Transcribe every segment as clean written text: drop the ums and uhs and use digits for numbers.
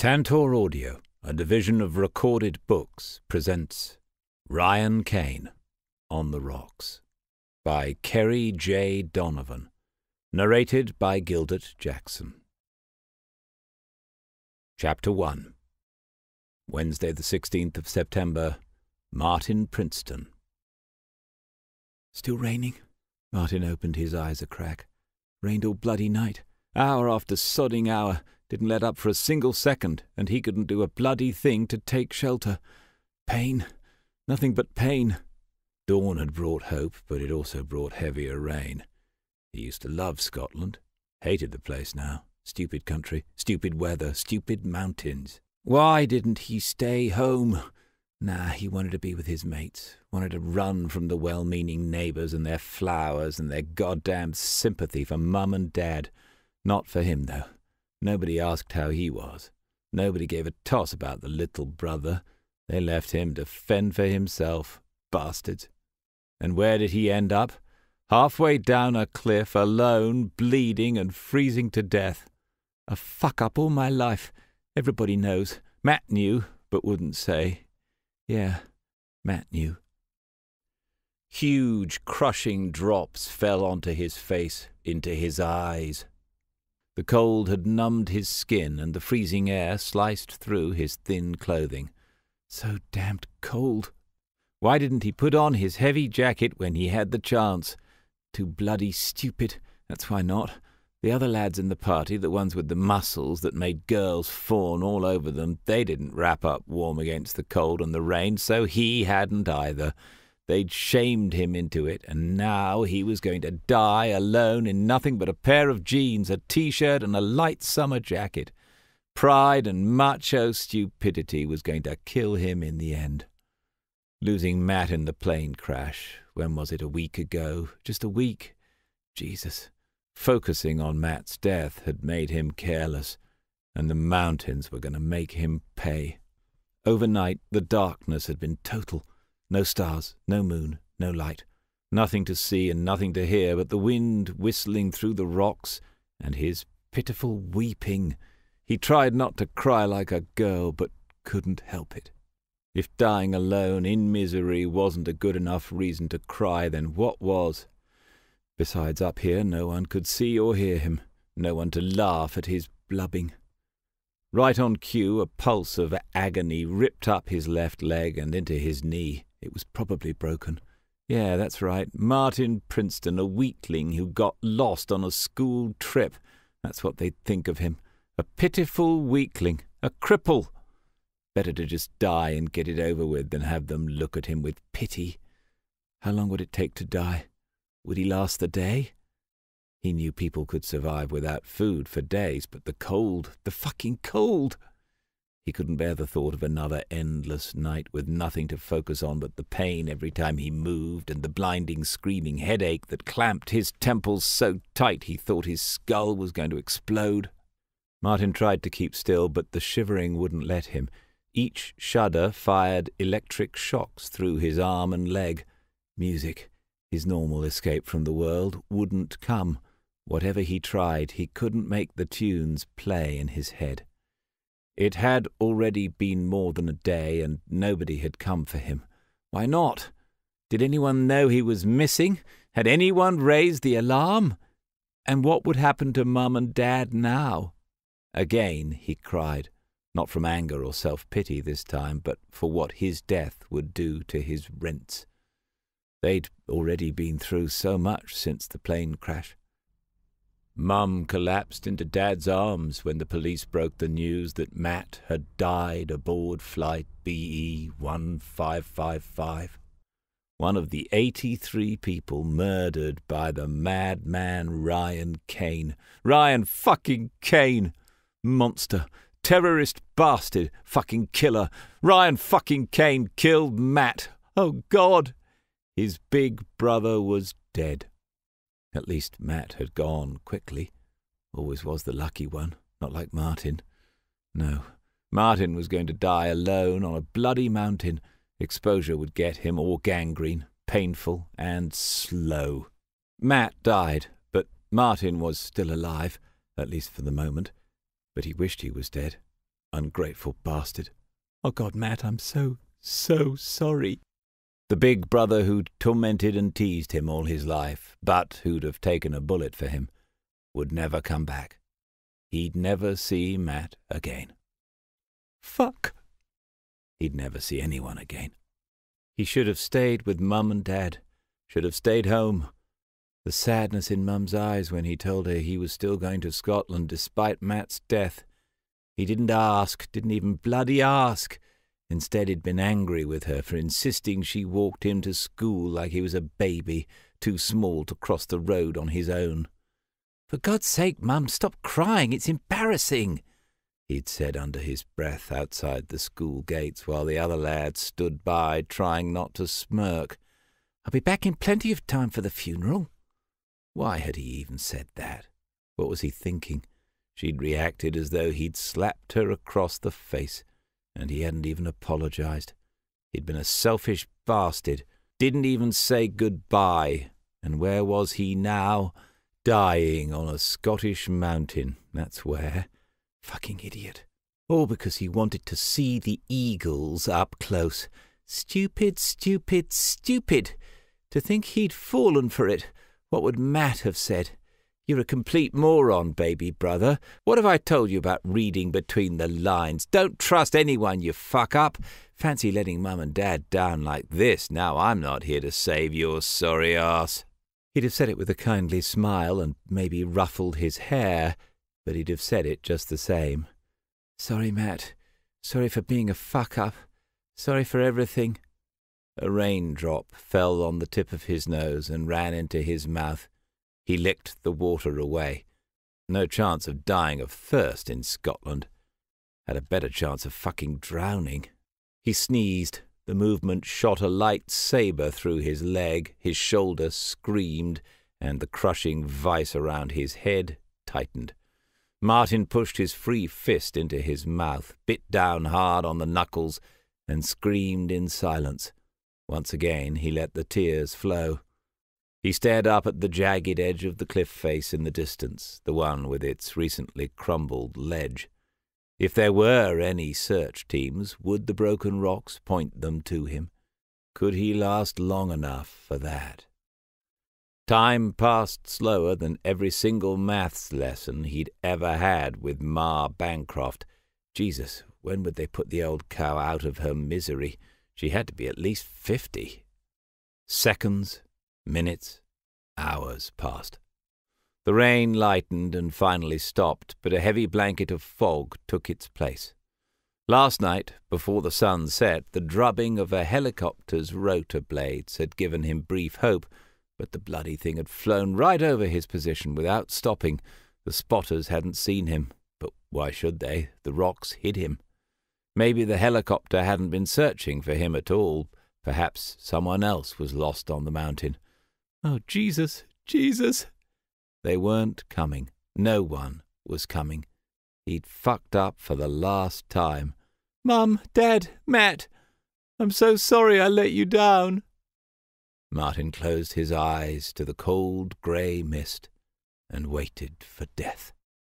Tantor Audio, a division of Recorded Books, presents Ryan Kaine, On the Rocks, by Kerry J. Donovan, narrated by Gildart Jackson. Chapter 1. Wednesday the 16th of September, Martin Princeton. Still raining? Martin opened his eyes a crack. Rained all bloody night. Hour after sodding hour. Didn't let up for a single second, and he couldn't do a bloody thing to take shelter. Pain. Nothing but pain. Dawn had brought hope, but it also brought heavier rain. He used to love Scotland. Hated the place now. Stupid country, stupid weather, stupid mountains. Why didn't he stay home? Nah, he wanted to be with his mates. Wanted to run from the well-meaning neighbours and their flowers and their goddamn sympathy for Mum and Dad. Not for him, though. Nobody asked how he was. Nobody gave a toss about the little brother. They left him to fend for himself. Bastards. And where did he end up? Halfway down a cliff, alone, bleeding and freezing to death. A fuck-up all my life. Everybody knows. Matt knew, but wouldn't say. Yeah, Matt knew. Huge, crushing drops fell onto his face, into his eyes. The cold had numbed his skin, and the freezing air sliced through his thin clothing. So damned cold. Why didn't he put on his heavy jacket when he had the chance? Too bloody stupid. That's why not. The other lads in the party, the ones with the muscles that made girls fawn all over them, they didn't wrap up warm against the cold and the rain, so he hadn't either. They'd shamed him into it, and now he was going to die alone in nothing but a pair of jeans, a T-shirt and a light summer jacket. Pride and macho stupidity was going to kill him in the end. Losing Matt in the plane crash, when was it, a week ago? Just a week? Jesus. Focusing on Matt's death had made him careless, and the mountains were going to make him pay. Overnight, the darkness had been total. No stars, no moon, no light. Nothing to see and nothing to hear but the wind whistling through the rocks and his pitiful weeping. He tried not to cry like a girl, but couldn't help it. If dying alone in misery wasn't a good enough reason to cry, then what was? Besides, up here no one could see or hear him, no one to laugh at his blubbing. Right on cue, a pulse of agony ripped up his left leg and into his knee. It was probably broken. Yeah, that's right. Martin Princeton, a weakling who got lost on a school trip. That's what they'd think of him. A pitiful weakling. A cripple. Better to just die and get it over with than have them look at him with pity. How long would it take to die? Would he last the day? He knew people could survive without food for days, but the cold, the fucking cold! He couldn't bear the thought of another endless night with nothing to focus on but the pain every time he moved and the blinding, screaming headache that clamped his temples so tight he thought his skull was going to explode. Martin tried to keep still, but the shivering wouldn't let him. Each shudder fired electric shocks through his arm and leg. Music, his normal escape from the world, wouldn't come. Whatever he tried, he couldn't make the tunes play in his head. It had already been more than a day, and nobody had come for him. Why not? Did anyone know he was missing? Had anyone raised the alarm? And what would happen to Mum and Dad now? Again he cried, not from anger or self-pity this time, but for what his death would do to his rents. They'd already been through so much since the plane crash. Mum collapsed into Dad's arms when the police broke the news that Matt had died aboard Flight BE1555. One of the 83 people murdered by the madman Ryan Kaine. Ryan fucking Kaine! Monster! Terrorist bastard! Fucking killer! Ryan fucking Kaine killed Matt! Oh God! His big brother was dead. At least Matt had gone quickly. Always was the lucky one, not like Martin. No, Martin was going to die alone on a bloody mountain. Exposure would get him, or gangrene, painful and slow. Matt died, but Martin was still alive, at least for the moment. But he wished he was dead. ungrateful bastard. Oh, God, Matt, I'm so sorry. The big brother who'd tormented and teased him all his life, but who'd have taken a bullet for him, would never come back. He'd never see Matt again. Fuck! He'd never see anyone again. He should have stayed with Mum and Dad, should have stayed home. The sadness in Mum's eyes when he told her he was still going to Scotland despite Matt's death. He didn't ask, didn't even bloody ask. Instead, he'd been angry with her for insisting she walked him to school like he was a baby, too small to cross the road on his own. "For God's sake, Mum, stop crying, it's embarrassing," he'd said under his breath outside the school gates while the other lads stood by, trying not to smirk. "I'll be back in plenty of time for the funeral." Why had he even said that? What was he thinking? She'd reacted as though he'd slapped her across the face, and he hadn't even apologized. He'd been a selfish bastard, didn't even say goodbye, and where was he now? Dying on a Scottish mountain, that's where. Fucking idiot. All because he wanted to see the eagles up close. Stupid, stupid, stupid. To think he'd fallen for it. What would Matt have said? "You're a complete moron, baby brother. What have I told you about reading between the lines? Don't trust anyone, you fuck-up. Fancy letting Mum and Dad down like this. Now I'm not here to save your sorry ass." He'd have said it with a kindly smile and maybe ruffled his hair, but he'd have said it just the same. "Sorry, Matt. Sorry for being a fuck-up. Sorry for everything." A raindrop fell on the tip of his nose and ran into his mouth. He licked the water away. No chance of dying of thirst in Scotland. Had a better chance of fucking drowning. He sneezed. The movement shot a light sabre through his leg. His shoulder screamed, and the crushing vice around his head tightened. Martin pushed his free fist into his mouth, bit down hard on the knuckles, and screamed in silence. Once again he let the tears flow. He stared up at the jagged edge of the cliff face in the distance, the one with its recently crumbled ledge. If there were any search teams, would the broken rocks point them to him? Could he last long enough for that? Time passed slower than every single maths lesson he'd ever had with Ma Bancroft. Jesus, when would they put the old cow out of her misery? She had to be at least 50. Seconds, minutes, hours passed. The rain lightened and finally stopped, but a heavy blanket of fog took its place. Last night, before the sun set, the drubbing of a helicopter's rotor blades had given him brief hope, but the bloody thing had flown right over his position without stopping. The spotters hadn't seen him, but why should they? The rocks hid him. Maybe the helicopter hadn't been searching for him at all. Perhaps someone else was lost on the mountain. Oh, Jesus, Jesus! They weren't coming. No one was coming. He'd fucked up for the last time. "Mum, Dad, Matt, I'm so sorry I let you down." Martin closed his eyes to the cold grey mist and waited for death.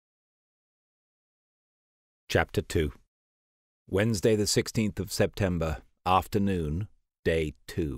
Chapter 2. Wednesday the 16th of September, afternoon, day 2.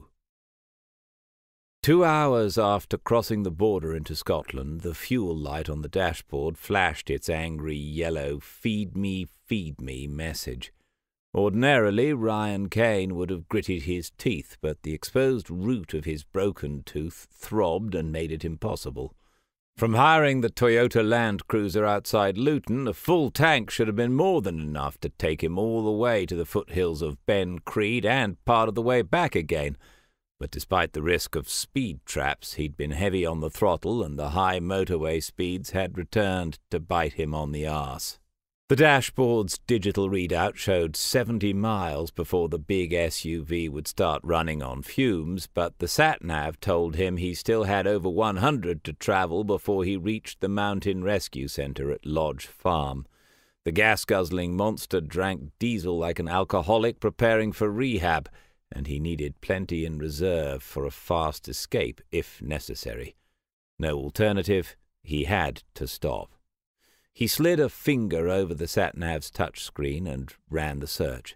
2 hours after crossing the border into Scotland, the fuel light on the dashboard flashed its angry yellow feed me message. Ordinarily, Ryan Kaine would have gritted his teeth, but the exposed root of his broken tooth throbbed and made it impossible. From hiring the Toyota Land Cruiser outside Luton, a full tank should have been more than enough to take him all the way to the foothills of Ben Creed and part of the way back again. But despite the risk of speed traps, he'd been heavy on the throttle, and the high motorway speeds had returned to bite him on the arse. The dashboard's digital readout showed 70 miles before the big SUV would start running on fumes, but the sat-nav told him he still had over 100 to travel before he reached the Mountain Rescue Centre at Lodge Farm. The gas-guzzling monster drank diesel like an alcoholic preparing for rehab, and he needed plenty in reserve for a fast escape if necessary. No alternative, he had to stop. He slid a finger over the sat-nav's touchscreen and ran the search.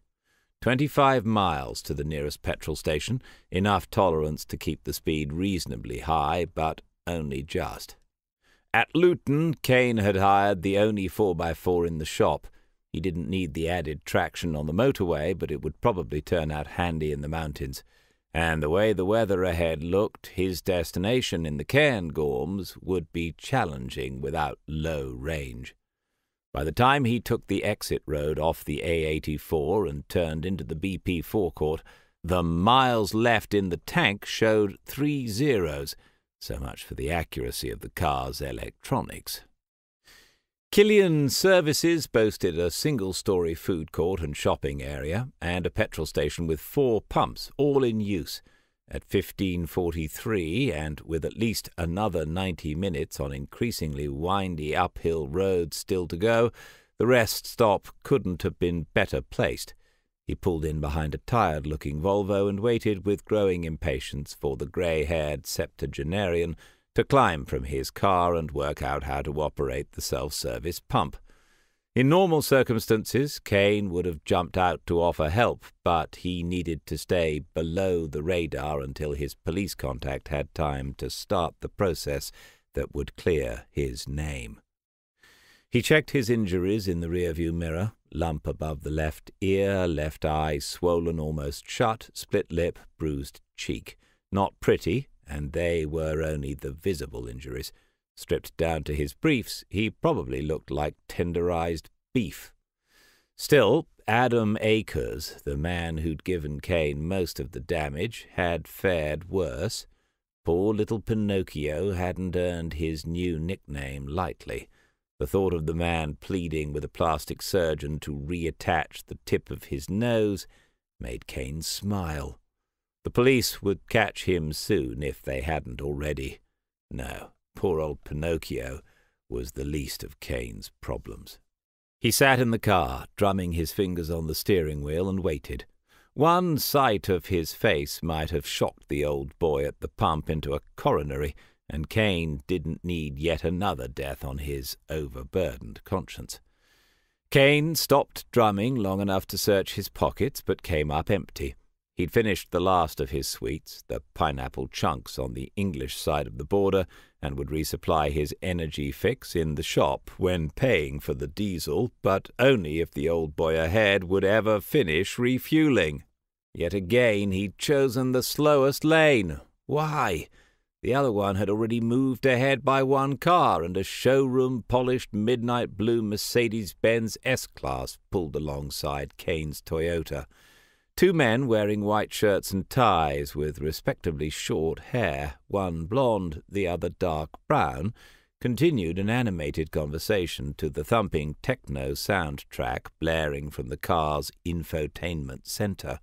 25 miles to the nearest petrol station, enough tolerance to keep the speed reasonably high, but only just. At Luton, Kaine had hired the only 4x4 in the shop. He didn't need the added traction on the motorway, but it would probably turn out handy in the mountains. And the way the weather ahead looked, his destination in the Cairngorms would be challenging without low range. By the time he took the exit road off the A84 and turned into the BP forecourt, the miles left in the tank showed 3 zeros. So much for the accuracy of the car's electronics. Killian Services boasted a single-storey food court and shopping area, and a petrol station with 4 pumps, all in use. At 15:43, and with at least another 90 minutes on increasingly windy uphill roads still to go, the rest stop couldn't have been better placed. He pulled in behind a tired-looking Volvo and waited with growing impatience for the grey-haired septuagenarian to climb from his car and work out how to operate the self-service pump. In normal circumstances, Kaine would have jumped out to offer help, but he needed to stay below the radar until his police contact had time to start the process that would clear his name. He checked his injuries in the rearview mirror: lump above the left ear, left eye swollen almost shut, split lip, bruised cheek. Not pretty, and they were only the visible injuries. Stripped down to his briefs, he probably looked like tenderized beef. Still, Adam Akers, the man who'd given Kaine most of the damage, had fared worse. Poor little Pinocchio hadn't earned his new nickname lightly. The thought of the man pleading with a plastic surgeon to reattach the tip of his nose made Kaine smile. The police would catch him soon if they hadn't already. No, poor old Pinocchio was the least of Kaine's problems. He sat in the car, drumming his fingers on the steering wheel, and waited. One sight of his face might have shocked the old boy at the pump into a coronary, and Kaine didn't need yet another death on his overburdened conscience. Kaine stopped drumming long enough to search his pockets, but came up empty. He'd finished the last of his sweets, the pineapple chunks on the English side of the border, and would resupply his energy fix in the shop when paying for the diesel, but only if the old boy ahead would ever finish refueling. Yet again he'd chosen the slowest lane. Why? The other one had already moved ahead by 1 car, and a showroom-polished midnight blue Mercedes-Benz S-Class pulled alongside Kaine's Toyota. 2 men wearing white shirts and ties with respectably short hair, one blonde, the other dark brown, continued an animated conversation to the thumping techno soundtrack blaring from the car's infotainment center.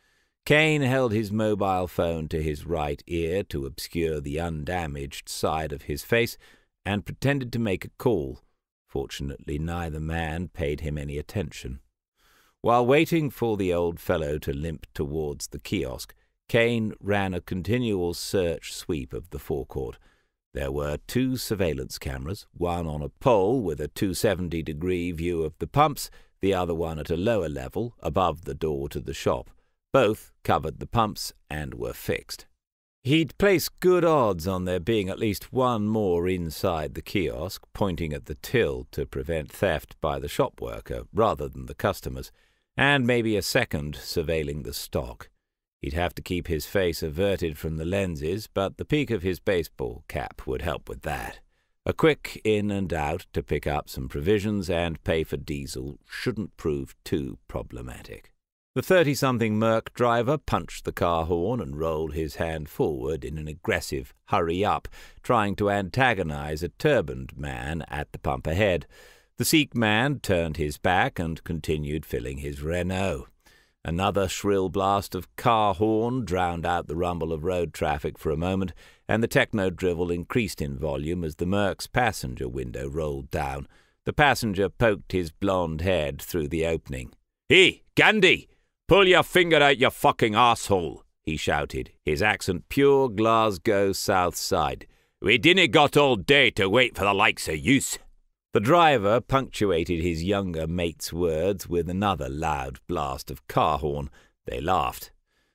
Kaine held his mobile phone to his right ear to obscure the undamaged side of his face and pretended to make a call. Fortunately, neither man paid him any attention. While waiting for the old fellow to limp towards the kiosk, Kaine ran a continual search sweep of the forecourt. There were 2 surveillance cameras, one on a pole with a 270-degree view of the pumps, the other one at a lower level, above the door to the shop. Both covered the pumps and were fixed. He'd placed good odds on there being at least one more inside the kiosk, pointing at the till to prevent theft by the shop worker rather than the customers, and maybe a second surveilling the stock. He'd have to keep his face averted from the lenses, but the peak of his baseball cap would help with that. A quick in and out to pick up some provisions and pay for diesel shouldn't prove too problematic. The 30-something Merc driver punched the car horn and rolled his hand forward in an aggressive hurry-up, trying to antagonize a turbaned man at the pump ahead. The Sikh man turned his back and continued filling his Renault. Another shrill blast of car horn drowned out the rumble of road traffic for a moment, and the techno drivel increased in volume as the Merc's passenger window rolled down. The passenger poked his blonde head through the opening. "Hey, Gandhi! Pull your finger out your fucking arsehole!" he shouted, his accent pure Glasgow South Side. "We dinna got all day to wait for the likes of yous." The driver punctuated his younger mate's words with another loud blast of car horn. They laughed.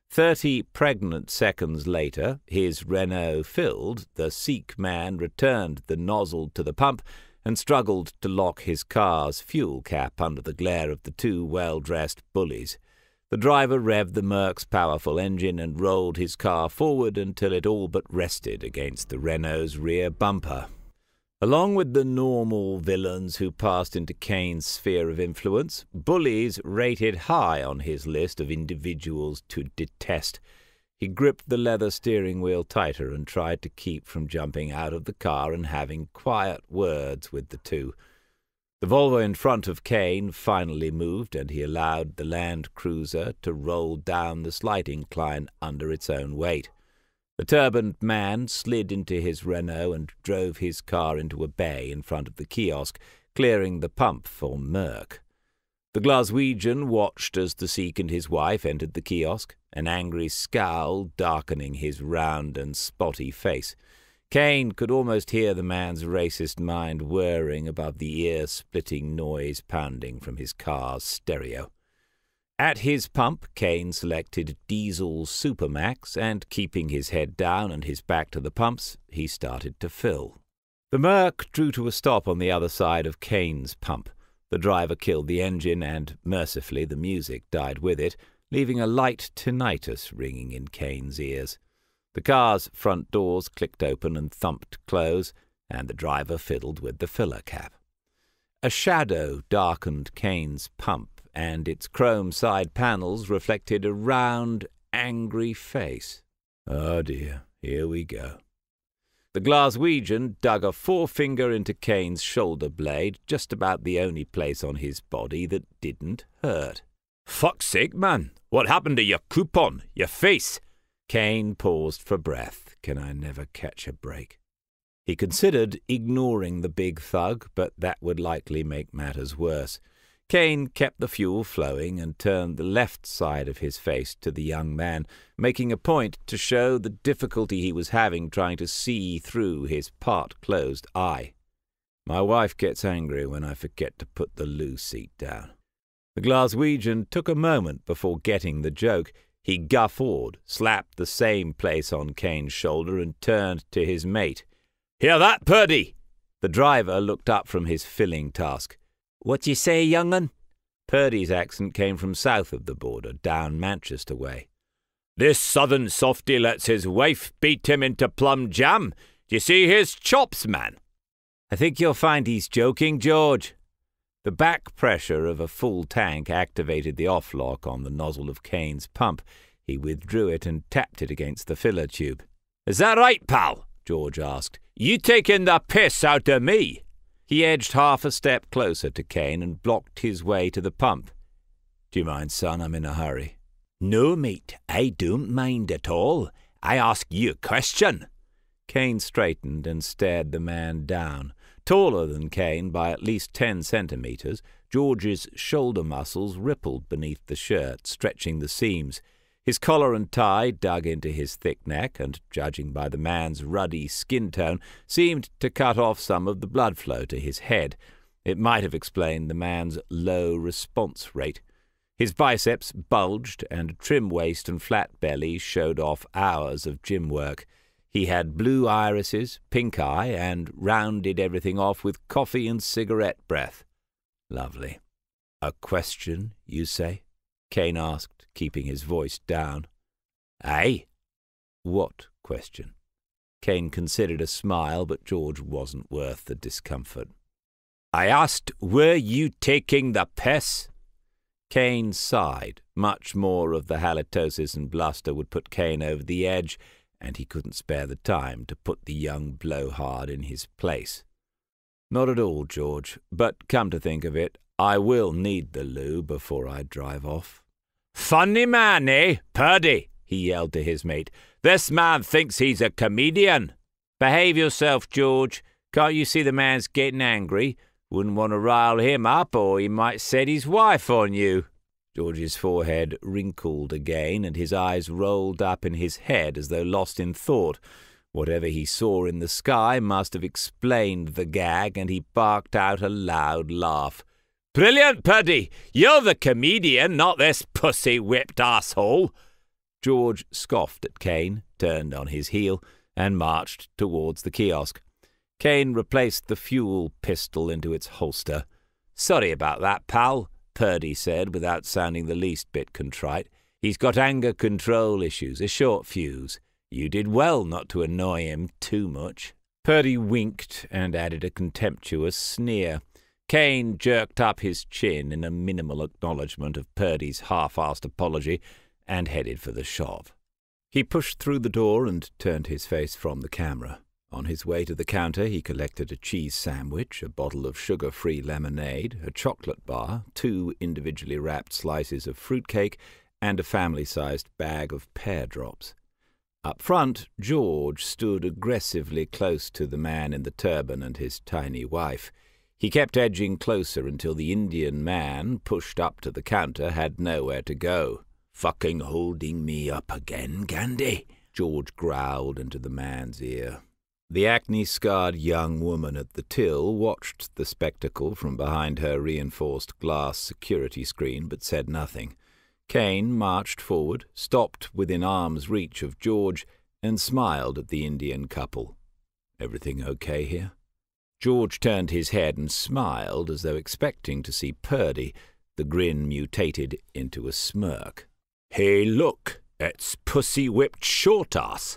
30 pregnant seconds later, his Renault filled, the Sikh man returned the nozzle to the pump and struggled to lock his car's fuel cap under the glare of the two well-dressed bullies. The driver revved the Merc's powerful engine and rolled his car forward until it all but rested against the Renault's rear bumper. Along with the normal villains who passed into Kaine's sphere of influence, bullies rated high on his list of individuals to detest. He gripped the leather steering wheel tighter and tried to keep from jumping out of the car and having quiet words with the two. The Volvo in front of Kaine finally moved, and he allowed the Land Cruiser to roll down the slight incline under its own weight. The turbaned man slid into his Renault and drove his car into a bay in front of the kiosk, clearing the pump for Merc. The Glaswegian watched as the Sikh and his wife entered the kiosk, an angry scowl darkening his round and spotty face. Kaine could almost hear the man's racist mind whirring above the ear-splitting noise pounding from his car's stereo. At his pump, Kaine selected Diesel Supermax, and keeping his head down and his back to the pumps, he started to fill. The Merc drew to a stop on the other side of Kaine's pump. The driver killed the engine, and mercifully the music died with it, leaving a light tinnitus ringing in Kaine's ears. The car's front doors clicked open and thumped close, and the driver fiddled with the filler cap. A shadow darkened Kaine's pump, and its chrome side panels reflected a round, angry face. Oh dear, here we go. The Glaswegian dug a forefinger into Kaine's shoulder blade, just about the only place on his body that didn't hurt. "Fuck's sake, man! What happened to your coupon, your face?" Kaine paused for breath. Can I never catch a break? He considered ignoring the big thug, but that would likely make matters worse. Kaine kept the fuel flowing and turned the left side of his face to the young man, making a point to show the difficulty he was having trying to see through his part-closed eye. My wife gets angry when I forget to put the loo seat down. The Glaswegian took a moment before getting the joke. He guffawed, slapped the same place on Kaine's shoulder, and turned to his mate. "Hear that, Purdy?" The driver looked up from his filling task. "What you say, young un?" Purdy's accent came from south of the border, down Manchester way. "This southern softy lets his wife beat him into plum jam. Do you see his chops, man?" "I think you'll find he's joking, George." The back pressure of a full tank activated the off lock on the nozzle of Kaine's pump. He withdrew it and tapped it against the filler tube. "Is that right, pal?" George asked. "You taking the piss out of me?" He edged half a step closer to Kaine and blocked his way to the pump. "Do you mind, son? I'm in a hurry." "No, mate, I don't mind at all. I ask you a question." Kaine straightened and stared the man down. Taller than Kaine by at least 10 centimetres, George's shoulder muscles rippled beneath the shirt, stretching the seams. His collar and tie dug into his thick neck and, judging by the man's ruddy skin tone, seemed to cut off some of the blood flow to his head. It might have explained the man's low response rate. His biceps bulged, and a trim waist and flat belly showed off hours of gym work. He had blue irises, pink eye, and rounded everything off with coffee and cigarette breath. Lovely. "A question, you say?" Kaine asked, keeping his voice down. "Aye." "What question?" Kaine considered a smile, but George wasn't worth the discomfort. "I asked, were you taking the piss?" Kaine sighed. Much more of the halitosis and bluster would put Kaine over the edge, and he couldn't spare the time to put the young blowhard in his place. "Not at all, George, but come to think of it, I will need the loo before I drive off." "Funny man, eh, Purdy?" he yelled to his mate. "This man thinks he's a comedian." "Behave yourself, George. Can't you see the man's getting angry? Wouldn't want to rile him up, or he might set his wife on you." George's forehead wrinkled again, and his eyes rolled up in his head as though lost in thought. Whatever he saw in the sky must have explained the gag, and he barked out a loud laugh. "Brilliant, Purdy! You're the comedian, not this pussy-whipped asshole!" George scoffed at Kaine, turned on his heel, and marched towards the kiosk. Kaine replaced the fuel pistol into its holster. "Sorry about that, pal," Purdy said, without sounding the least bit contrite. "He's got anger control issues, a short fuse. You did well not to annoy him too much." Purdy winked and added a contemptuous sneer. Kaine jerked up his chin in a minimal acknowledgment of Purdy's half-assed apology and headed for the shop. He pushed through the door and turned his face from the camera. On his way to the counter, he collected a cheese sandwich, a bottle of sugar-free lemonade, a chocolate bar, 2 individually wrapped slices of fruitcake, and a family-sized bag of pear drops. Up front, George stood aggressively close to the man in the turban and his tiny wife. He kept edging closer until the Indian man, pushed up to the counter, had nowhere to go. "Fucking holding me up again, Gandhi?" George growled into the man's ear. The acne-scarred young woman at the till watched the spectacle from behind her reinforced glass security screen, but said nothing. Kaine marched forward, stopped within arm's reach of George, and smiled at the Indian couple. "Everything okay here?" George turned his head and smiled as though expecting to see Purdy. The grin mutated into a smirk. "Hey, look, it's pussy-whipped short-ass."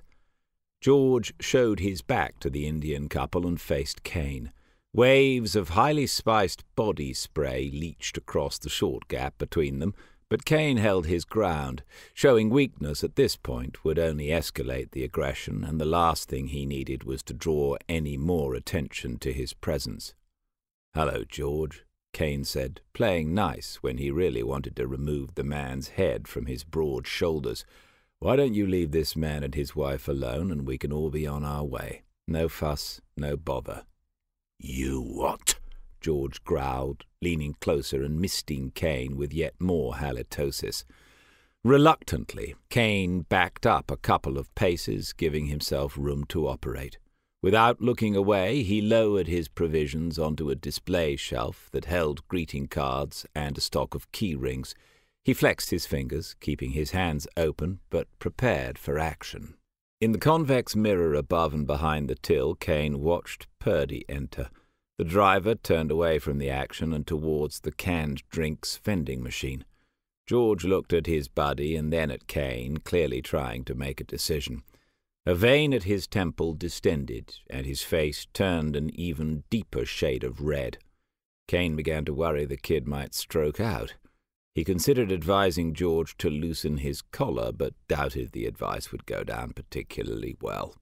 George showed his back to the Indian couple and faced Kaine. Waves of highly spiced body spray leached across the short gap between them, but Kaine held his ground. Showing weakness at this point would only escalate the aggression, and the last thing he needed was to draw any more attention to his presence. "Hello, George," Kaine said, playing nice when he really wanted to remove the man's head from his broad shoulders. "Why don't you leave this man and his wife alone, and we can all be on our way? No fuss, no bother." "You what?" George growled, leaning closer and misting Kaine with yet more halitosis. Reluctantly, Kaine backed up a couple of paces, giving himself room to operate. Without looking away, he lowered his provisions onto a display shelf that held greeting cards and a stock of key rings. He flexed his fingers, keeping his hands open, but prepared for action. In the convex mirror above and behind the till, Kaine watched Purdy enter. The driver turned away from the action and towards the canned drinks vending machine. George looked at his buddy and then at Kaine, clearly trying to make a decision. A vein at his temple distended, and his face turned an even deeper shade of red. Kaine began to worry the kid might stroke out. He considered advising George to loosen his collar, but doubted the advice would go down particularly well.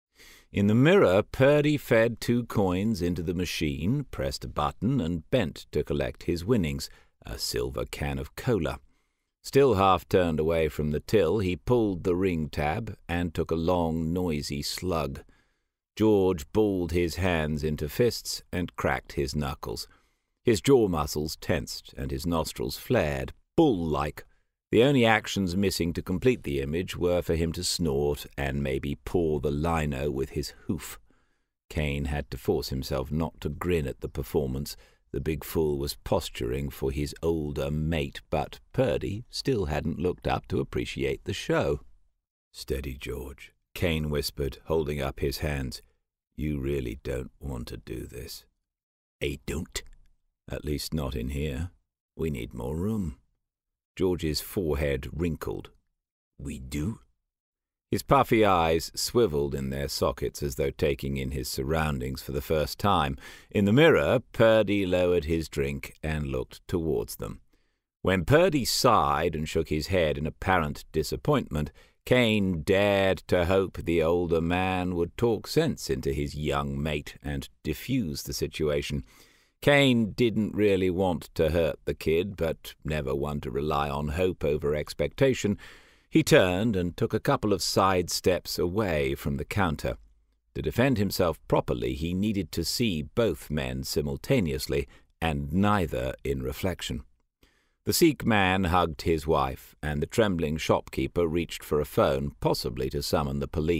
In the mirror, Purdy fed 2 coins into the machine, pressed a button, and bent to collect his winnings, a silver can of cola. Still half turned away from the till, he pulled the ring tab and took a long, noisy slug. George balled his hands into fists and cracked his knuckles. His jaw muscles tensed and his nostrils flared, bull-like. The only actions missing to complete the image were for him to snort and maybe paw the lino with his hoof. Kaine had to force himself not to grin at the performance. The big fool was posturing for his older mate, but Purdy still hadn't looked up to appreciate the show. "Steady, George," Kaine whispered, holding up his hands. "You really don't want to do this." "I don't." "At least not in here. We need more room." George's forehead wrinkled. "We do?" His puffy eyes swiveled in their sockets as though taking in his surroundings for the first time. In the mirror, Purdy lowered his drink and looked towards them. When Purdy sighed and shook his head in apparent disappointment, Kaine dared to hope the older man would talk sense into his young mate and diffuse the situation. Kaine didn't really want to hurt the kid, but never one to rely on hope over expectation. He turned and took a couple of side steps away from the counter. To defend himself properly, he needed to see both men simultaneously, and neither in reflection. The Sikh man hugged his wife, and the trembling shopkeeper reached for a phone, possibly to summon the police.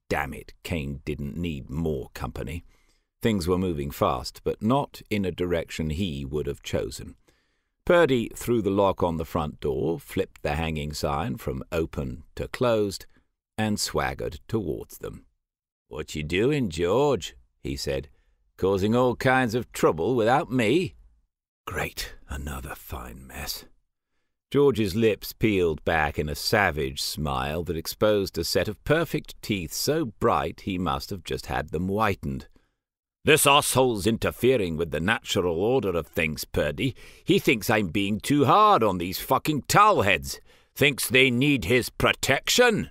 Damn it, Kaine didn't need more company. Things were moving fast, but not in a direction he would have chosen. Purdy threw the lock on the front door, flipped the hanging sign from open to closed, and swaggered towards them. "What you doing, George?" he said. "Causing all kinds of trouble without me?" Great, another fine mess. George's lips peeled back in a savage smile that exposed a set of perfect teeth so bright he must have just had them whitened. "This asshole's interfering with the natural order of things, Purdy. He thinks I'm being too hard on these fucking towelheads. Thinks they need his protection."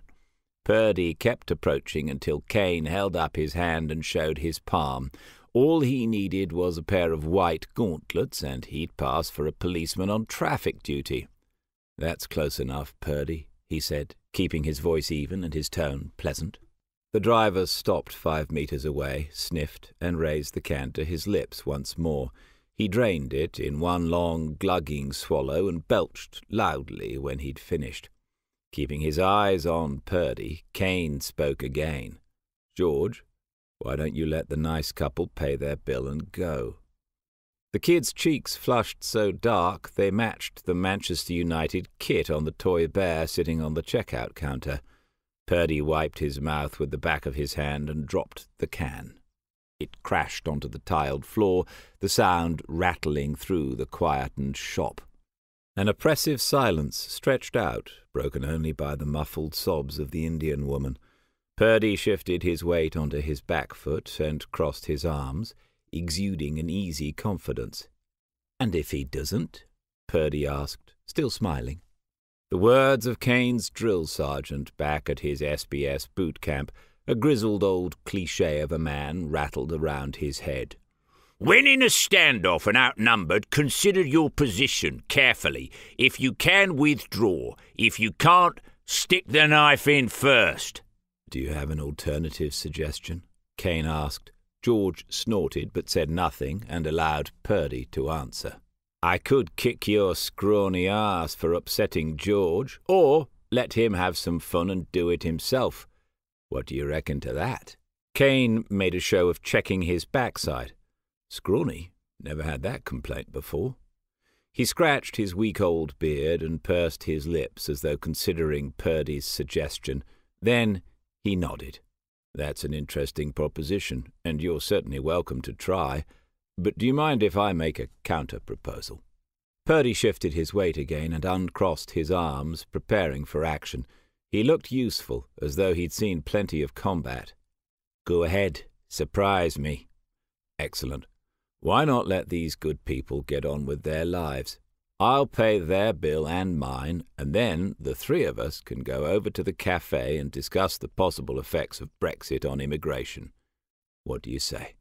Purdy kept approaching until Kaine held up his hand and showed his palm. All he needed was a pair of white gauntlets, and he'd pass for a policeman on traffic duty. "That's close enough, Purdy," he said, keeping his voice even and his tone pleasant. The driver stopped 5 meters away, sniffed, and raised the can to his lips once more. He drained it in one long, glugging swallow and belched loudly when he'd finished. Keeping his eyes on Purdy, Kaine spoke again. "George, why don't you let the nice couple pay their bill and go?" The kid's cheeks flushed so dark they matched the Manchester United kit on the toy bear sitting on the checkout counter. Purdy wiped his mouth with the back of his hand and dropped the can. It crashed onto the tiled floor, the sound rattling through the quietened shop. An oppressive silence stretched out, broken only by the muffled sobs of the Indian woman. Purdy shifted his weight onto his back foot and crossed his arms, exuding an easy confidence. "And if he doesn't?" Purdy asked, still smiling. The words of Kaine's drill sergeant back at his SBS boot camp, a grizzled old cliché of a man, rattled around his head. "When in a standoff and outnumbered, consider your position carefully. If you can, withdraw. If you can't, stick the knife in first." "Do you have an alternative suggestion?" Kaine asked. George snorted but said nothing and allowed Purdy to answer. "I could kick your scrawny ass for upsetting George, or let him have some fun and do it himself. What do you reckon to that?" Kaine made a show of checking his backside. "Scrawny? Never had that complaint before." He scratched his week-old beard and pursed his lips as though considering Purdy's suggestion. Then he nodded. "That's an interesting proposition, and you're certainly welcome to try. But do you mind if I make a counter-proposal?" Purdy shifted his weight again and uncrossed his arms, preparing for action. He looked useful, as though he'd seen plenty of combat. "Go ahead. Surprise me." "Excellent. Why not let these good people get on with their lives? I'll pay their bill and mine, and then the three of us can go over to the cafe and discuss the possible effects of Brexit on immigration. What do you say?"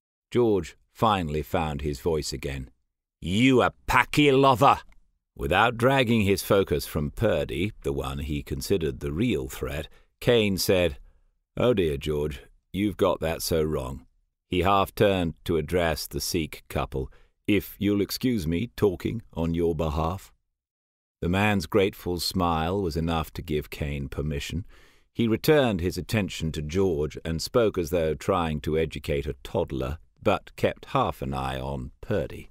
George finally found his voice again. "You a packy lover!" Without dragging his focus from Purdy, the one he considered the real threat, Kaine said, "Oh dear, George, you've got that so wrong." He half-turned to address the Sikh couple. "If you'll excuse me talking on your behalf." The man's grateful smile was enough to give Kaine permission. He returned his attention to George and spoke as though trying to educate a toddler, but kept half an eye on Purdy.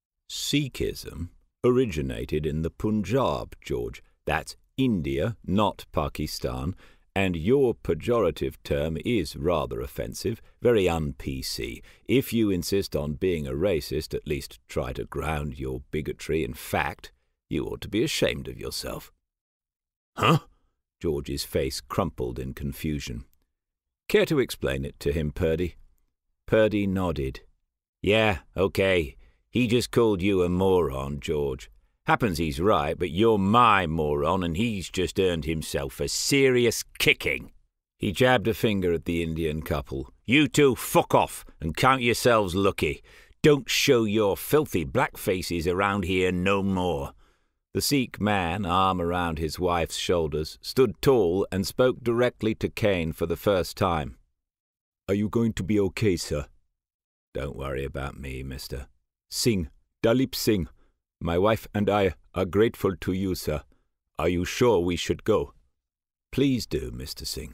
"Sikhism originated in the Punjab, George. That's India, not Pakistan, and your pejorative term is rather offensive, very un-PC. If you insist on being a racist, at least try to ground your bigotry in fact. You ought to be ashamed of yourself." "Huh?" George's face crumpled in confusion. "Care to explain it to him, Purdy?" Purdy nodded. "Yeah, okay. He just called you a moron, George. Happens he's right, but you're my moron, and he's just earned himself a serious kicking." He jabbed a finger at the Indian couple. "You two fuck off and count yourselves lucky. Don't show your filthy black faces around here no more." The Sikh man, arm around his wife's shoulders, stood tall and spoke directly to Kaine for the first time. "Are you going to be okay, sir?" "Don't worry about me, mister." "Singh, Dalip Singh. My wife and I are grateful to you, sir. Are you sure we should go?" "Please do, Mr. Singh.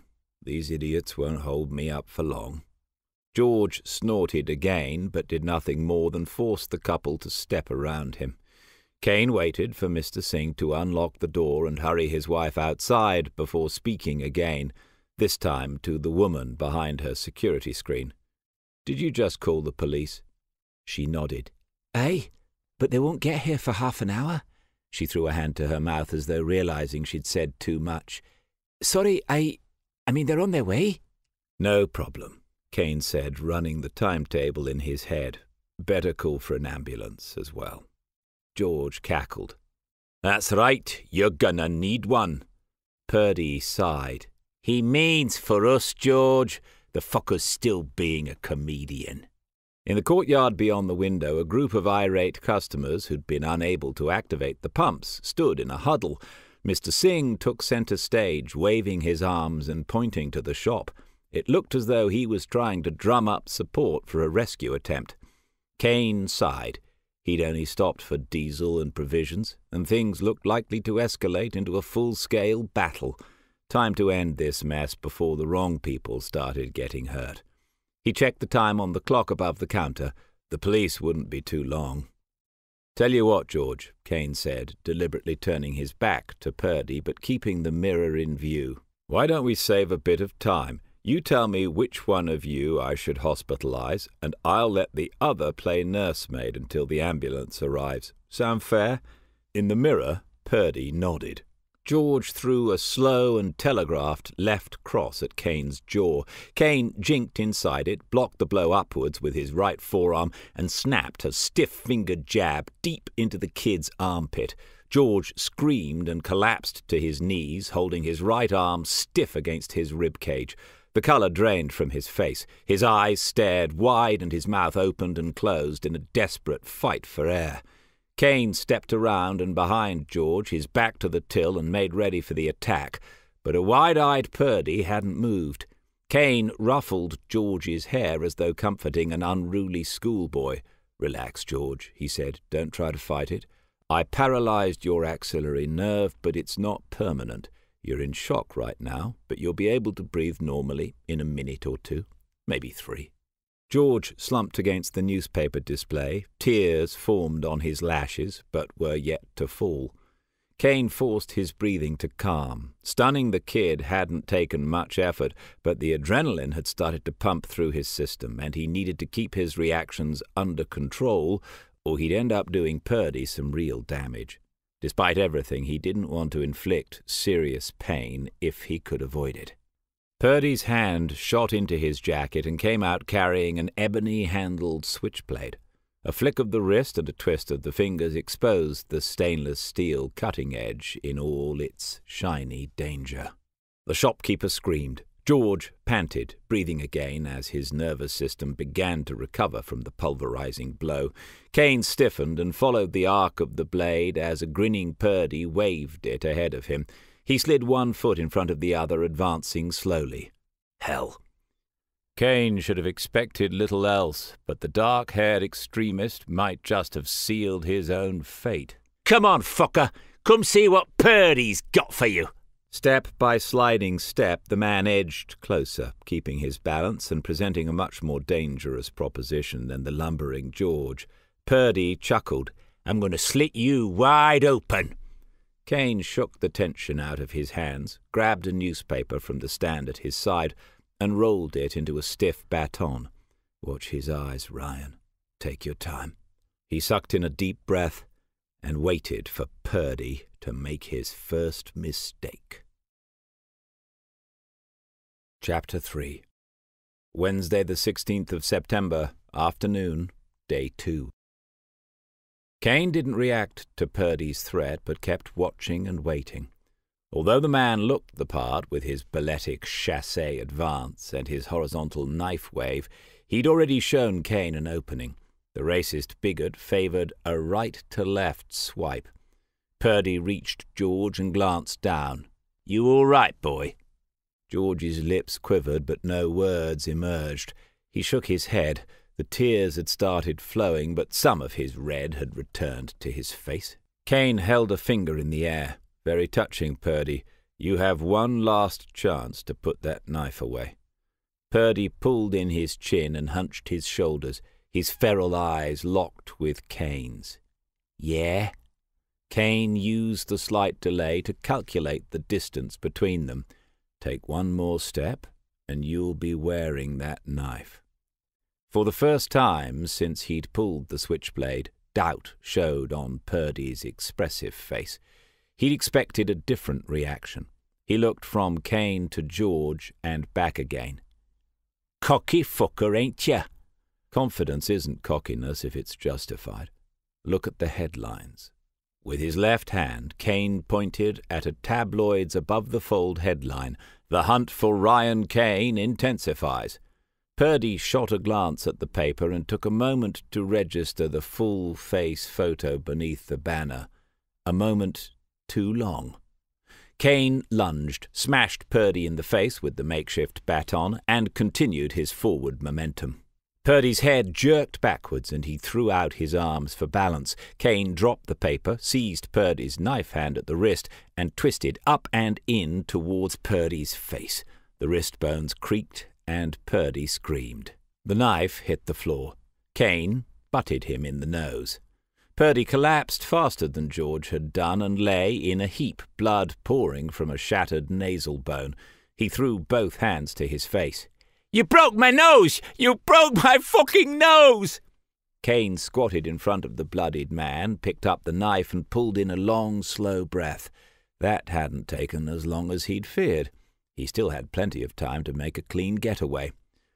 These idiots won't hold me up for long." George snorted again, but did nothing more than force the couple to step around him. Kaine waited for Mr. Singh to unlock the door and hurry his wife outside before speaking again, this time to the woman behind her security screen. "Did you just call the police?" She nodded. "Aye, but they won't get here for half an hour." She threw a hand to her mouth as though realizing she'd said too much. "Sorry, I mean, they're on their way." "No problem," Kaine said, running the timetable in his head. "Better call for an ambulance as well." George cackled. "That's right, you're gonna need one." Purdy sighed. "He means for us, George. The fucker's still being a comedian." In the courtyard beyond the window, a group of irate customers who'd been unable to activate the pumps stood in a huddle. Mr. Singh took centre stage, waving his arms and pointing to the shop. It looked as though he was trying to drum up support for a rescue attempt. Kaine sighed. He'd only stopped for diesel and provisions, and things looked likely to escalate into a full-scale battle. Time to end this mess before the wrong people started getting hurt. He checked the time on the clock above the counter. The police wouldn't be too long. "Tell you what, George," Kaine said, deliberately turning his back to Purdy but keeping the mirror in view. "Why don't we save a bit of time? You tell me which one of you I should hospitalize, and I'll let the other play nursemaid until the ambulance arrives. Sound fair?" In the mirror, Purdy nodded. George threw a slow and telegraphed left cross at Kaine's jaw. Kaine jinked inside it, blocked the blow upwards with his right forearm, and snapped a stiff-fingered jab deep into the kid's armpit. George screamed and collapsed to his knees, holding his right arm stiff against his ribcage. The colour drained from his face. His eyes stared wide and his mouth opened and closed in a desperate fight for air. Kaine stepped around and behind George, his back to the till, and made ready for the attack. But a wide-eyed Purdy hadn't moved. Kaine ruffled George's hair as though comforting an unruly schoolboy. "Relax, George," he said. "Don't try to fight it. I paralysed your axillary nerve, but it's not permanent. You're in shock right now, but you'll be able to breathe normally in a minute or two, maybe 3. George slumped against the newspaper display. Tears formed on his lashes, but were yet to fall. Kaine forced his breathing to calm. Stunning the kid hadn't taken much effort, but the adrenaline had started to pump through his system, and he needed to keep his reactions under control, or he'd end up doing Purdy some real damage. Despite everything, he didn't want to inflict serious pain if he could avoid it. Purdy's hand shot into his jacket and came out carrying an ebony-handled switchblade. A flick of the wrist and a twist of the fingers exposed the stainless steel cutting edge in all its shiny danger. The shopkeeper screamed. George panted, breathing again as his nervous system began to recover from the pulverizing blow. Kaine stiffened and followed the arc of the blade as a grinning Purdy waved it ahead of him. He slid one foot in front of the other, advancing slowly. Hell! Kaine should have expected little else, but the dark-haired extremist might just have sealed his own fate. "Come on, fucker! Come see what Purdy's got for you!" Step by sliding step, the man edged closer, keeping his balance and presenting a much more dangerous proposition than the lumbering George. Purdy chuckled. "I'm going to slit you wide open." Kaine shook the tension out of his hands, grabbed a newspaper from the stand at his side, and rolled it into a stiff baton. "Watch his eyes, Ryan. Take your time." He sucked in a deep breath and waited for Purdy to make his first mistake. Chapter 3. Wednesday the 16th of September, afternoon, day 2. Kaine didn't react to Purdy's threat, but kept watching and waiting. Although the man looked the part with his balletic chassé advance and his horizontal knife wave, he'd already shown Kaine an opening. The racist bigot favoured a right-to-left swipe. Purdy reached George and glanced down. "You all right, boy?" George's lips quivered, but no words emerged. He shook his head. The tears had started flowing, but some of his red had returned to his face. Kaine held a finger in the air. "Very touching, Purdy. You have one last chance to put that knife away." Purdy pulled in his chin and hunched his shoulders, his feral eyes locked with Kaine's. "Yeah?" Kaine used the slight delay to calculate the distance between them. "Take one more step, and you'll be wearing that knife." For the first time since he'd pulled the switchblade, doubt showed on Purdy's expressive face. He'd expected a different reaction. He looked from Kaine to George and back again. "Cocky fucker, ain't ya?" Confidence isn't cockiness if it's justified. Look at the headlines. With his left hand, Kaine pointed at a tabloid's above-the-fold headline, "The Hunt for Ryan Kaine Intensifies." Purdy shot a glance at the paper and took a moment to register the full-face photo beneath the banner. A moment too long. Kaine lunged, smashed Purdy in the face with the makeshift baton, and continued his forward momentum. Purdy's head jerked backwards, and he threw out his arms for balance. Kaine dropped the paper, seized Purdy's knife hand at the wrist, and twisted up and in towards Purdy's face. The wrist bones creaked, and Purdy screamed. The knife hit the floor. Kaine butted him in the nose. Purdy collapsed faster than George had done and lay in a heap, blood pouring from a shattered nasal bone. He threw both hands to his face. "You broke my nose! You broke my fucking nose!" Kaine squatted in front of the bloodied man, picked up the knife and pulled in a long, slow breath. That hadn't taken as long as he'd feared. He still had plenty of time to make a clean getaway.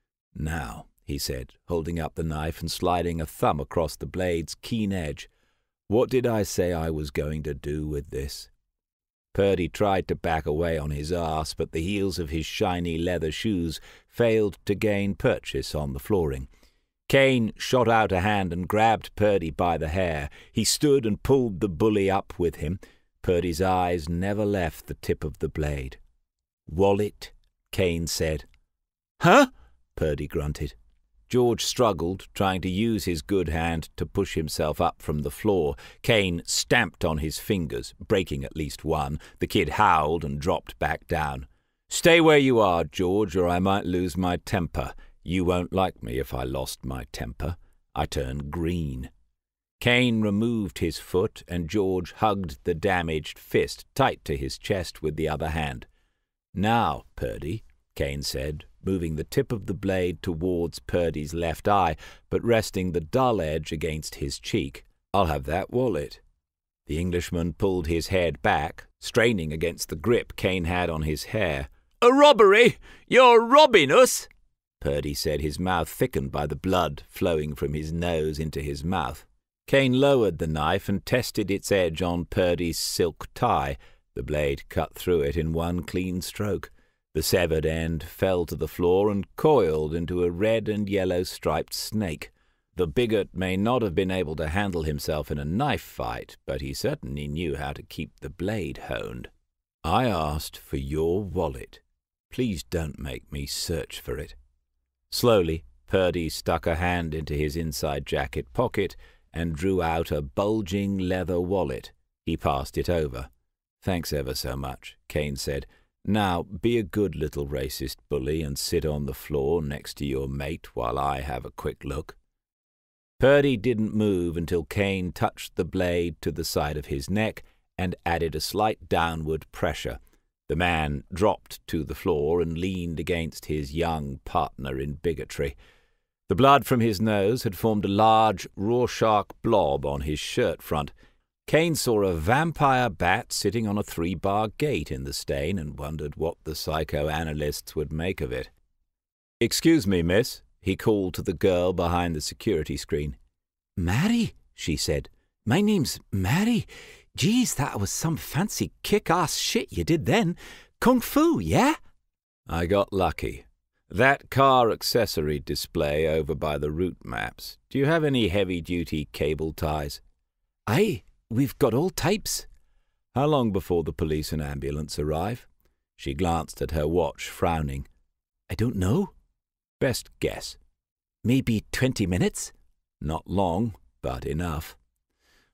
"Now," he said, holding up the knife and sliding a thumb across the blade's keen edge, "what did I say I was going to do with this?" Purdy tried to back away on his arse, but the heels of his shiny leather shoes failed to gain purchase on the flooring. Kaine shot out a hand and grabbed Purdy by the hair. He stood and pulled the bully up with him. Purdy's eyes never left the tip of the blade. "Wallet," Kaine said. "Huh?" Purdy grunted. George struggled, trying to use his good hand to push himself up from the floor. Kaine stamped on his fingers, breaking at least one. The kid howled and dropped back down. "Stay where you are, George, or I might lose my temper. You won't like me if I lost my temper." I turned green. Kaine removed his foot, and George hugged the damaged fist tight to his chest with the other hand. "Now, Purdy," Kaine said, moving the tip of the blade towards Purdy's left eye, but resting the dull edge against his cheek. "I'll have that wallet." The Englishman pulled his head back, straining against the grip Kaine had on his hair. "A robbery! You're robbing us!" Purdy said, his mouth thickened by the blood flowing from his nose into his mouth. Kaine lowered the knife and tested its edge on Purdy's silk tie. The blade cut through it in one clean stroke. The severed end fell to the floor and coiled into a red and yellow striped snake. The bigot may not have been able to handle himself in a knife fight, but he certainly knew how to keep the blade honed. "I asked for your wallet. Please don't make me search for it." Slowly, Purdy stuck a hand into his inside jacket pocket and drew out a bulging leather wallet. He passed it over. "Thanks ever so much," Kaine said. "Now, be a good little racist bully and sit on the floor next to your mate while I have a quick look." Purdy didn't move until Kaine touched the blade to the side of his neck and added a slight downward pressure. The man dropped to the floor and leaned against his young partner in bigotry. The blood from his nose had formed a large Rorschach blob on his shirt front. Kaine saw a vampire bat sitting on a 3-bar gate in the stain and wondered what the psychoanalysts would make of it. "Excuse me, miss," he called to the girl behind the security screen. "Mary," she said. "My name's Mary. Geez, that was some fancy kick-ass shit you did then. Kung Fu, yeah?" "I got lucky. That car accessory display over by the route maps. Do you have any heavy-duty cable ties?" "Aye. We've got all types." "How long before the police and ambulance arrive?" She glanced at her watch, frowning. "I don't know." "Best guess." "Maybe 20 minutes." "Not long, but enough."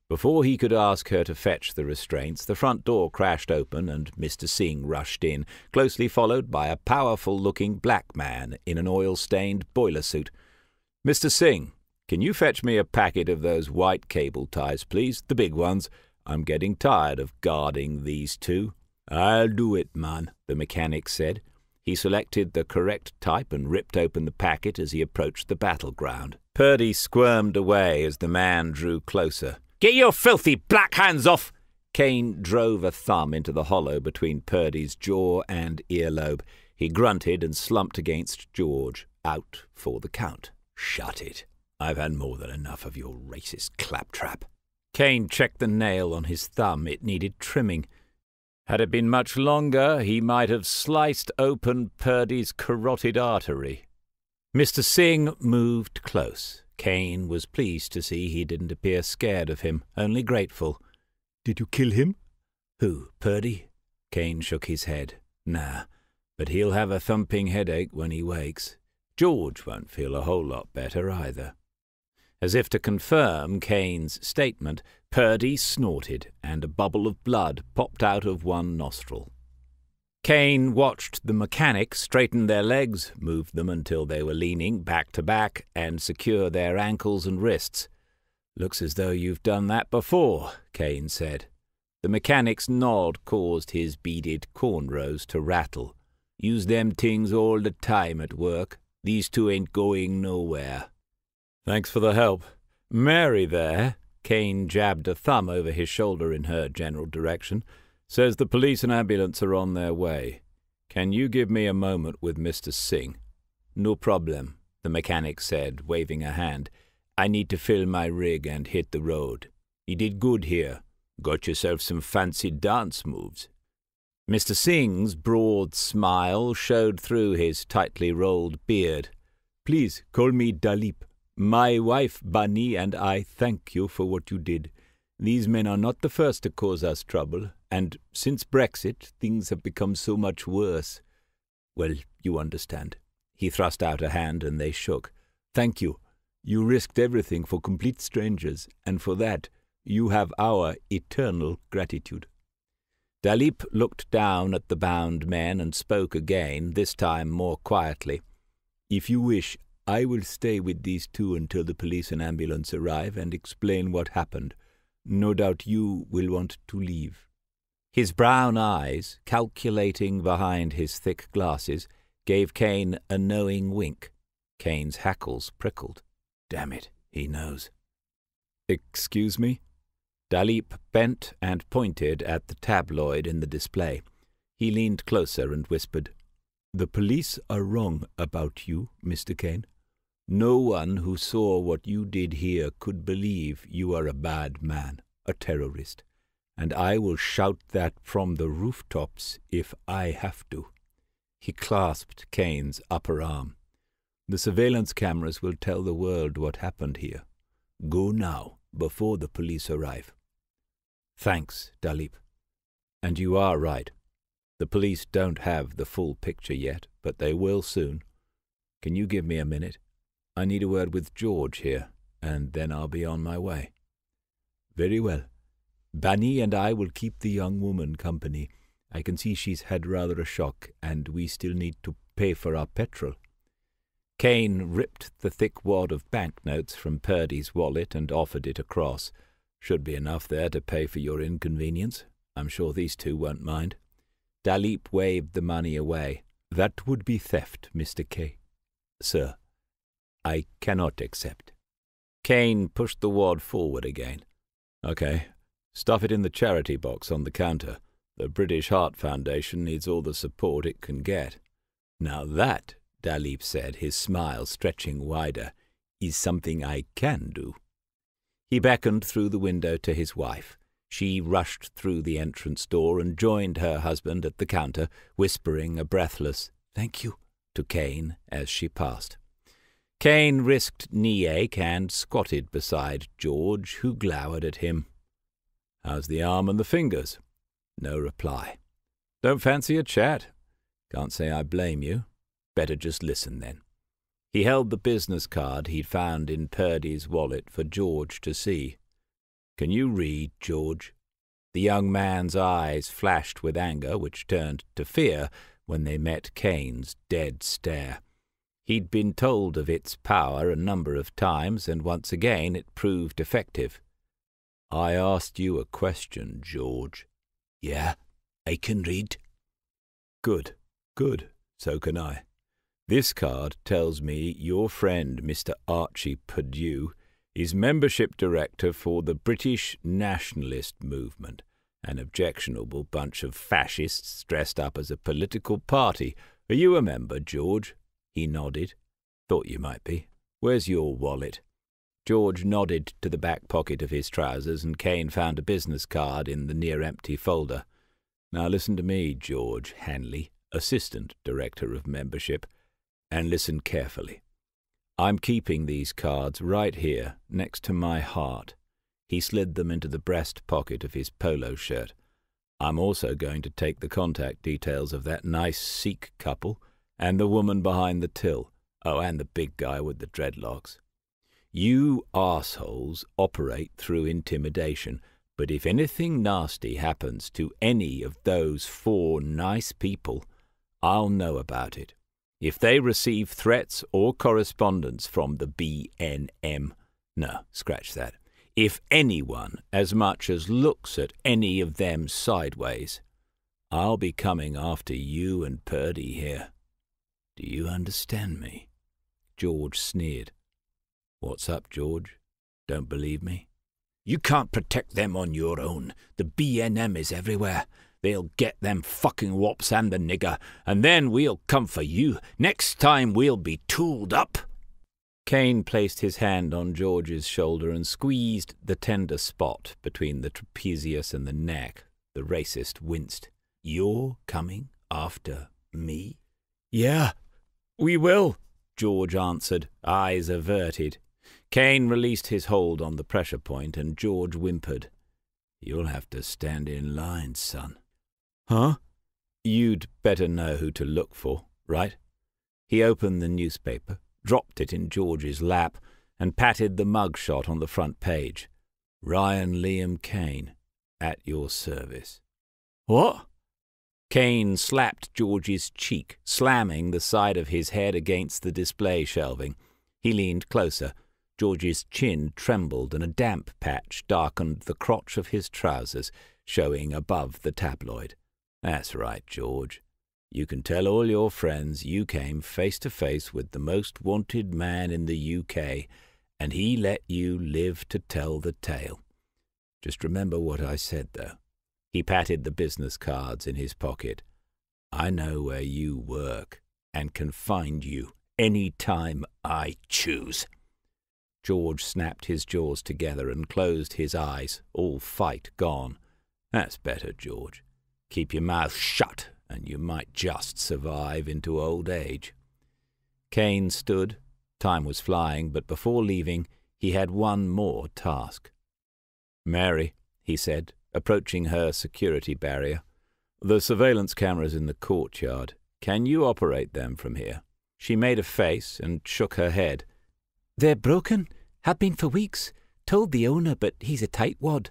Before he could ask her to fetch the restraints, the front door crashed open and Mr. Singh rushed in, closely followed by a powerful-looking black man in an oil-stained boiler suit. "Mr. Singh, can you fetch me a packet of those white cable ties, please, the big ones? I'm getting tired of guarding these two." "I'll do it, man," the mechanic said. He selected the correct type and ripped open the packet as he approached the battleground. Purdy squirmed away as the man drew closer. "Get your filthy black hands off!" Kaine drove a thumb into the hollow between Purdy's jaw and earlobe. He grunted and slumped against George, out for the count. "Shut it. I've had more than enough of your racist claptrap." Kaine checked the nail on his thumb. It needed trimming. Had it been much longer, he might have sliced open Purdy's carotid artery. Mr. Singh moved close. Kaine was pleased to see he didn't appear scared of him, only grateful. "Did you kill him?" "Who, Purdy?" Kaine shook his head. "Nah, but he'll have a thumping headache when he wakes. George won't feel a whole lot better either." As if to confirm Kaine's statement, Purdy snorted, and a bubble of blood popped out of one nostril. Kaine watched the mechanic straighten their legs, move them until they were leaning back to back, and secure their ankles and wrists. "Looks as though you've done that before," Kaine said. The mechanic's nod caused his beaded cornrows to rattle. "Use them things all the time at work. These two ain't going nowhere." "Thanks for the help. Mary there," Kaine jabbed a thumb over his shoulder in her general direction, "says the police and ambulance are on their way. Can you give me a moment with Mr. Singh?" "No problem," the mechanic said, waving a hand. "I need to fill my rig and hit the road. You did good here. Got yourself some fancy dance moves." Mr. Singh's broad smile showed through his tightly rolled beard. "Please call me Dalip. My wife, Bunny, and I thank you for what you did. These men are not the first to cause us trouble, and since Brexit, things have become so much worse. Well, you understand." He thrust out a hand, and they shook. "Thank you. You risked everything for complete strangers, and for that, you have our eternal gratitude." Dalip looked down at the bound men and spoke again, this time more quietly. "If you wish, I will stay with these two until the police and ambulance arrive and explain what happened. No doubt you will want to leave." His brown eyes, calculating behind his thick glasses, gave Kaine a knowing wink. Kaine's hackles prickled. "Damn it, he knows." "Excuse me?" Dalip bent and pointed at the tabloid in the display. He leaned closer and whispered, "The police are wrong about you, Mr. Kaine. No one who saw what you did here could believe you are a bad man, a terrorist, and I will shout that from the rooftops if I have to." He clasped Kaine's upper arm. "The surveillance cameras will tell the world what happened here. Go now, before the police arrive." "Thanks, Dalip. And you are right. The police don't have the full picture yet, but they will soon. Can you give me a minute? I need a word with George here, and then I'll be on my way." "Very well. Bunny and I will keep the young woman company. I can see she's had rather a shock, and we still need to pay for our petrol." Kaine ripped the thick wad of banknotes from Purdy's wallet and offered it across. "Should be enough there to pay for your inconvenience. I'm sure these two won't mind." Dalip waved the money away. "That would be theft, Mr. K. Sir, I cannot accept." Kaine pushed the wad forward again. "Okay, stuff it in the charity box on the counter. The British Heart Foundation needs all the support it can get." "Now that," Dalip said, his smile stretching wider, "is something I can do." He beckoned through the window to his wife. She rushed through the entrance door and joined her husband at the counter, whispering a breathless "Thank you" to Kaine as she passed. Kaine risked knee ache and squatted beside George, who glowered at him. "How's the arm and the fingers?" No reply. "Don't fancy a chat?" "Can't say I blame you. Better just listen then." He held the business card he'd found in Purdy's wallet for George to see. Can you read, George?" The young man's eyes flashed with anger, which turned to fear when they met Kaine's dead stare. He'd been told of its power a number of times, and once again it proved effective. "I asked you a question, George." "Yeah, I can read." "Good, good, so can I. This card tells me your friend Mr. Archie Purdue is membership director for the British Nationalist Movement, an objectionable bunch of fascists dressed up as a political party. Are you a member, George?" He nodded. "Thought you might be. Where's your wallet?" George nodded to the back pocket of his trousers, and Kaine found a business card in the near-empty folder. "Now listen to me, George Hanley, Assistant Director of Membership, and listen carefully. I'm keeping these cards right here, next to my heart." He slid them into the breast pocket of his polo shirt. "I'm also going to take the contact details of that nice Sikh couple, and the woman behind the till. Oh, and the big guy with the dreadlocks. You arseholes operate through intimidation, but if anything nasty happens to any of those 4 nice people, I'll know about it. If they receive threats or correspondence from the BNM, no, scratch that. If anyone as much as looks at any of them sideways, I'll be coming after you and Purdy here. Do you understand me?" George sneered. "What's up, George? Don't believe me?" "You can't protect them on your own. The BNM is everywhere. They'll get them fucking wops and the nigger, and then we'll come for you. Next time we'll be tooled up." Kaine placed his hand on George's shoulder and squeezed the tender spot between the trapezius and the neck. The racist winced. "You're coming after me?" "Yeah, we will," George answered, eyes averted. Kaine released his hold on the pressure point, and George whimpered. "You'll have to stand in line, son." "Huh?" "You'd better know who to look for, right?" He opened the newspaper, dropped it in George's lap, and patted the mug shot on the front page. "Ryan Liam Kaine, at your service." "What?" Kaine slapped George's cheek, slamming the side of his head against the display shelving. He leaned closer. George's chin trembled, and a damp patch darkened the crotch of his trousers, showing above the tabloid. "That's right, George. You can tell all your friends you came face to face with the most wanted man in the UK, and he let you live to tell the tale. Just remember what I said, though." He patted the business cards in his pocket. "I know where you work, and can find you any time I choose." George snapped his jaws together and closed his eyes, all fight gone. "That's better, George. Keep your mouth shut, and you might just survive into old age." Kaine stood. Time was flying, but before leaving, he had one more task. "Mary," he said, approaching her security barrier, "the surveillance cameras in the courtyard. Can you operate them from here?" She made a face and shook her head. "They're broken. Have been for weeks. Told the owner, but he's a tightwad."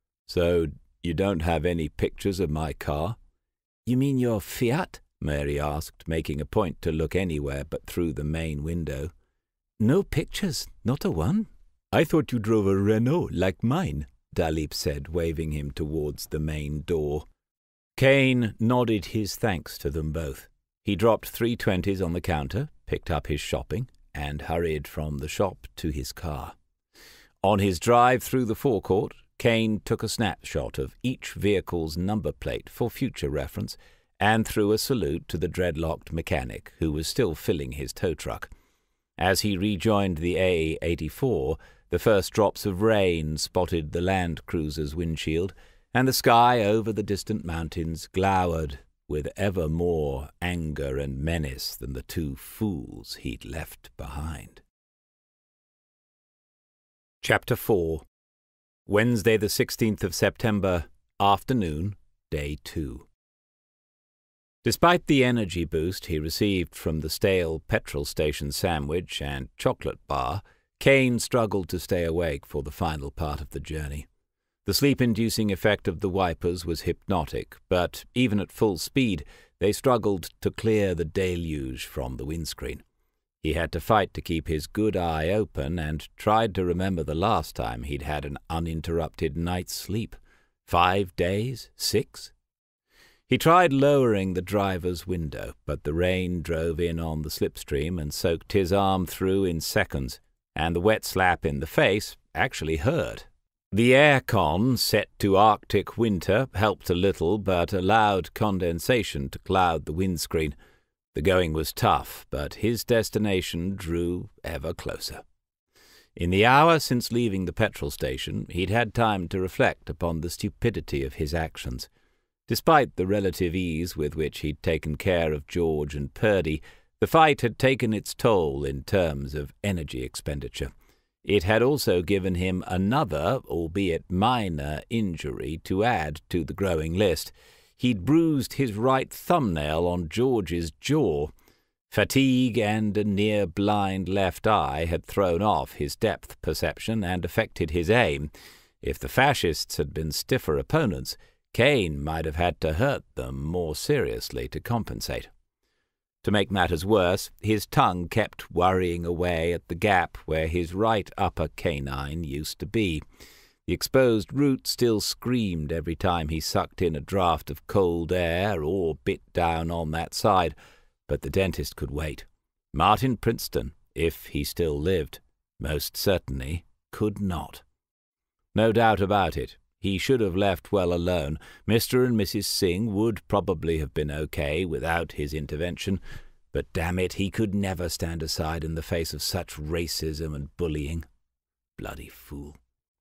"So you don't have any pictures of my car?" "You mean your Fiat?" Mary asked, making a point to look anywhere but through the main window. "No pictures, not a one." "I thought you drove a Renault like mine," Dalip said, waving him towards the main door. Kaine nodded his thanks to them both. He dropped 320s on the counter, picked up his shopping, and hurried from the shop to his car. On his drive through the forecourt, Kaine took a snapshot of each vehicle's number plate for future reference, and threw a salute to the dreadlocked mechanic, who was still filling his tow truck. As he rejoined the A84, the first drops of rain spotted the Land Cruiser's windshield, and the sky over the distant mountains glowered with ever more anger and menace than the 2 fools he'd left behind. Chapter 4. Wednesday the 16th of September, afternoon, day 2. Despite the energy boost he received from the stale petrol station sandwich and chocolate bar, Kaine struggled to stay awake for the final part of the journey. The sleep-inducing effect of the wipers was hypnotic, but even at full speed, they struggled to clear the deluge from the windscreen. He had to fight to keep his good eye open and tried to remember the last time he'd had an uninterrupted night's sleep. 5 days? 6? He tried lowering the driver's window, but the rain drove in on the slipstream and soaked his arm through in seconds, and the wet slap in the face actually hurt. The air-con, set to Arctic winter, helped a little, but allowed condensation to cloud the windscreen. The going was tough, but his destination drew ever closer. In the hour since leaving the petrol station, he'd had time to reflect upon the stupidity of his actions. Despite the relative ease with which he'd taken care of George and Purdy, the fight had taken its toll in terms of energy expenditure. It had also given him another, albeit minor, injury to add to the growing list. He'd bruised his right thumbnail on George's jaw. Fatigue and a near-blind left eye had thrown off his depth perception and affected his aim. If the fascists had been stiffer opponents, Kaine might have had to hurt them more seriously to compensate. To make matters worse, his tongue kept worrying away at the gap where his right upper canine used to be. The exposed root still screamed every time he sucked in a draught of cold air or bit down on that side, but the dentist could wait. Martin Princeton, if he still lived, most certainly could not. No doubt about it. He should have left well alone. Mr. and Mrs. Singh would probably have been okay without his intervention, but damn it, he could never stand aside in the face of such racism and bullying. Bloody fool.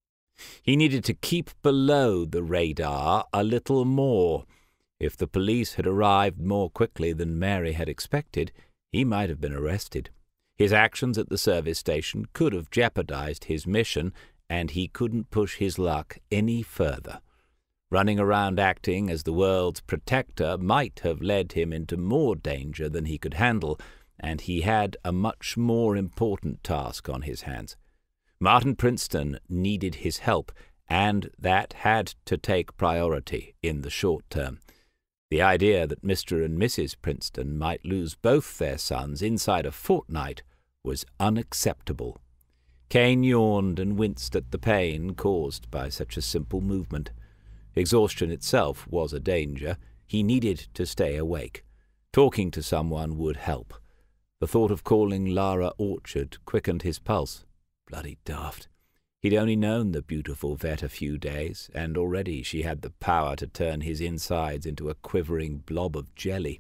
He needed to keep below the radar a little more. If the police had arrived more quickly than Mary had expected, he might have been arrested. His actions at the service station could have jeopardized his mission, and he couldn't push his luck any further. Running around acting as the world's protector might have led him into more danger than he could handle, and he had a much more important task on his hands. Martin Princeton needed his help, and that had to take priority in the short term. The idea that Mr. and Mrs. Princeton might lose both their sons inside a fortnight was unacceptable. Kaine yawned and winced at the pain caused by such a simple movement. Exhaustion itself was a danger. He needed to stay awake. Talking to someone would help. The thought of calling Lara Orchard quickened his pulse. Bloody daft. He'd only known the beautiful vet a few days, and already she had the power to turn his insides into a quivering blob of jelly.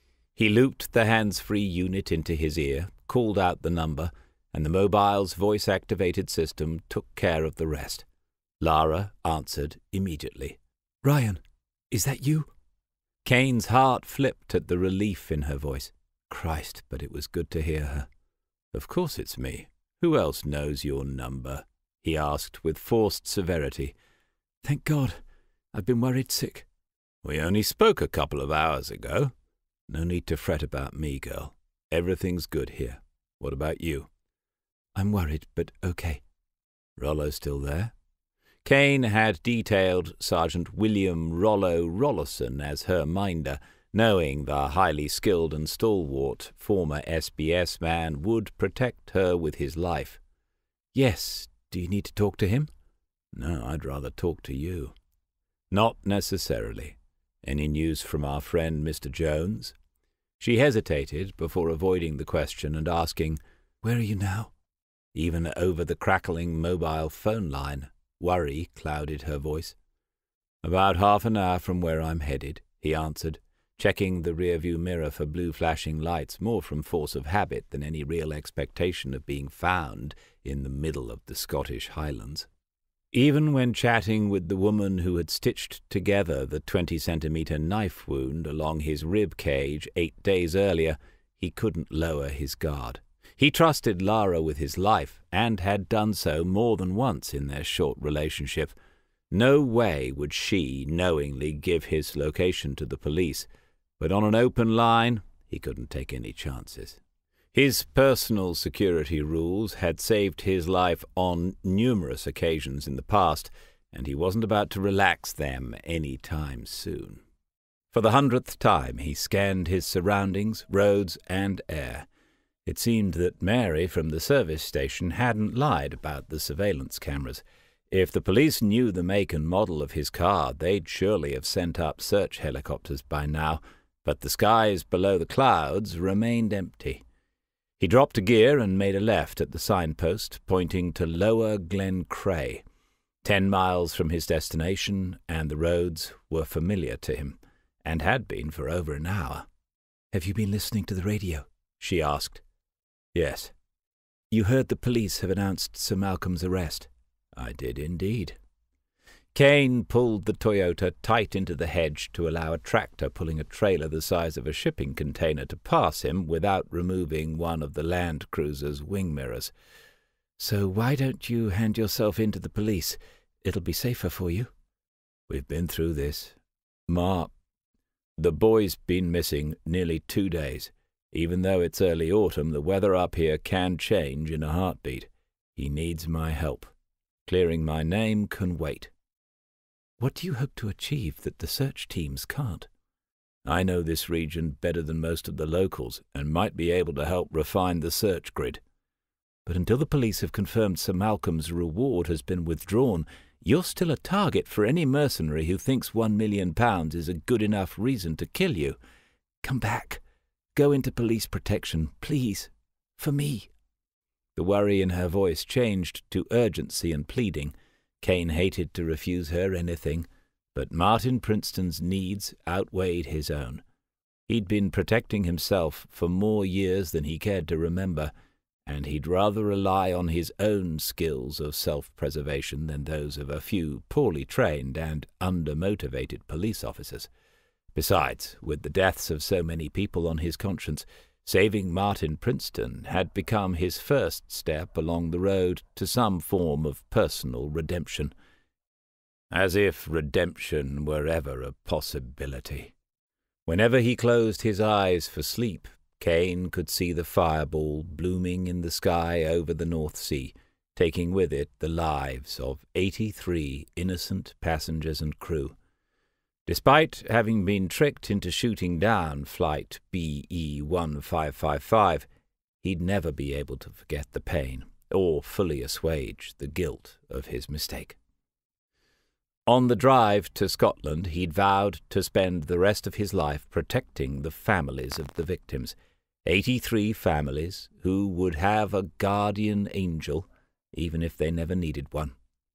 He looped the hands-free unit into his ear, called out the number, and the mobile's voice-activated system took care of the rest. Lara answered immediately. "Ryan, is that you?" Kaine's heart flipped at the relief in her voice. Christ, but it was good to hear her. "Of course it's me. Who else knows your number?" he asked with forced severity. "Thank God. I've been worried sick." "We only spoke a couple of hours ago. No need to fret about me, girl. Everything's good here. What about you?" "I'm worried, but okay." "Rollo still there?" Kaine had detailed Sergeant William Rollo Rollerson as her minder, knowing the highly skilled and stalwart former SBS man would protect her with his life. "Yes. Do you need to talk to him?" "No, I'd rather talk to you." "Not necessarily. Any news from our friend Mr. Jones?" She hesitated before avoiding the question and asking, "Where are you now?" Even over the crackling mobile phone line, worry clouded her voice. "About half an hour from where I'm headed," he answered, checking the rearview mirror for blue flashing lights more from force of habit than any real expectation of being found in the middle of the Scottish Highlands. Even when chatting with the woman who had stitched together the 20-centimetre knife wound along his rib cage 8 days earlier, he couldn't lower his guard. He trusted Lara with his life, and had done so more than once in their short relationship. No way would she knowingly give his location to the police, but on an open line he couldn't take any chances. His personal security rules had saved his life on numerous occasions in the past, and he wasn't about to relax them any time soon. For the 100th time he scanned his surroundings, roads and air. It seemed that Mary from the service station hadn't lied about the surveillance cameras. If the police knew the make and model of his car, they'd surely have sent up search helicopters by now, but the skies below the clouds remained empty. He dropped a gear and made a left at the signpost pointing to Lower Glen Cray. 10 miles from his destination, and the roads were familiar to him, and had been for over an hour. "Have you been listening to the radio?" she asked. "Yes." "You heard the police have announced Sir Malcolm's arrest?" "I did indeed." Kaine pulled the Toyota tight into the hedge to allow a tractor pulling a trailer the size of a shipping container to pass him without removing one of the Land Cruiser's wing mirrors. "So why don't you hand yourself in to the police? It'll be safer for you." "We've been through this. The boy's been missing nearly 2 days. Even though it's early autumn, the weather up here can change in a heartbeat. He needs my help. Clearing my name can wait." "What do you hope to achieve that the search teams can't?" "I know this region better than most of the locals, and might be able to help refine the search grid." "But until the police have confirmed Sir Malcolm's reward has been withdrawn, you're still a target for any mercenary who thinks £1 million is a good enough reason to kill you. Come back. Go into police protection, please. For me." The worry in her voice changed to urgency and pleading. Kaine hated to refuse her anything, but Martin Princeton's needs outweighed his own. He'd been protecting himself for more years than he cared to remember, and he'd rather rely on his own skills of self-preservation than those of a few poorly trained and under-motivated police officers. Besides, with the deaths of so many people on his conscience, saving Martin Princeton had become his first step along the road to some form of personal redemption. As if redemption were ever a possibility. Whenever he closed his eyes for sleep, Kaine could see the fireball blooming in the sky over the North Sea, taking with it the lives of 83 innocent passengers and crew. Despite having been tricked into shooting down Flight BE1555, he'd never be able to forget the pain or fully assuage the guilt of his mistake. On the drive to Scotland, he'd vowed to spend the rest of his life protecting the families of the victims. 83 families who would have a guardian angel, even if they never needed one.